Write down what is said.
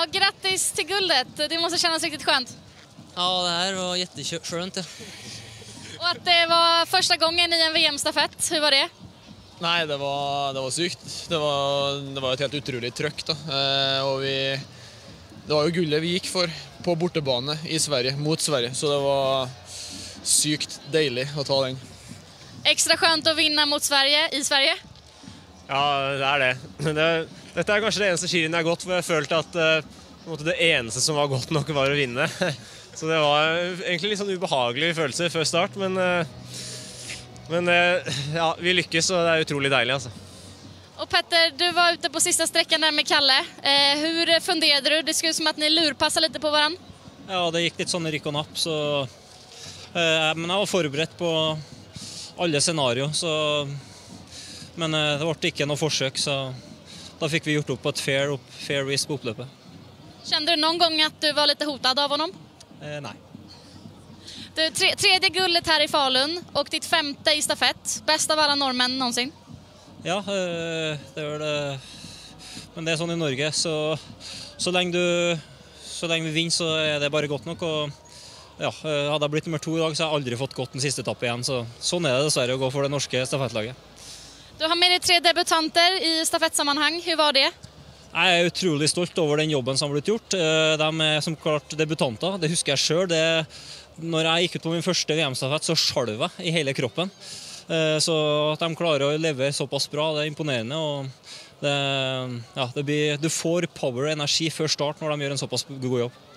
Ja, grattis till guldet. Det måste kännas riktigt skönt. Ja, det här var jätteskönt. Ja. Och att det var första gången i en VM-stafett, hur var det? Nei, det var sykt. Det var et helt utrolig trøkk da. Det var jo gullet vi gikk for på bortebane i Sverige, mot Sverige. Så det var sykt deilig å ta den. Extra skönt att vinna mot Sverige i Sverige? Ja, det det. Dette kanskje det eneste skirennet jeg har gått, hvor jeg følte at det eneste som var godt nok var å vinne. Så det var egentlig litt sånn ubehagelig følelse før start, men ja, vi lykkes, og det utrolig deilig altså. Och Petter, du var ute på sista sträckan där med Kalle. Hur funderade du? Det skulle ut som att ni lurpassade lite på varann. Ja, det gikk litt sånn rykk og napp, så men jeg var forberedt på alle scenarier, så men det ble ikke noe forsøk, så da fikk vi gjort opp på et fair risk på oppløpet. Kände du någon gång att du var lite hotad av honom? Nei. Du, tredje guldet här i Falun och ditt femte i stafett. Bäst av alla norrmän någonsin. Ja, det er det. Men det er sånn i Norge, så lenge vi vinner, så er det bare godt nok. Og ja, hadde jeg blitt nummer 2 i dag, så har jeg aldri fått gått den siste etappe igjen. Så sånn er det dessverre å gå for det norske stafettlaget. Du har med dig 3 debutanter i stafettsammanhang. Hur var det? Jeg er utrolig stolt over den jobben som har blitt gjort. De er som klart debutanter, det husker jeg selv. Når jeg gikk ut på min første VM-stafett, så skalv jeg i hele kroppen. Så at de klarer å levere såpass bra, det er imponerende. Og du får power og energi før start når de gjør en såpass god jobb.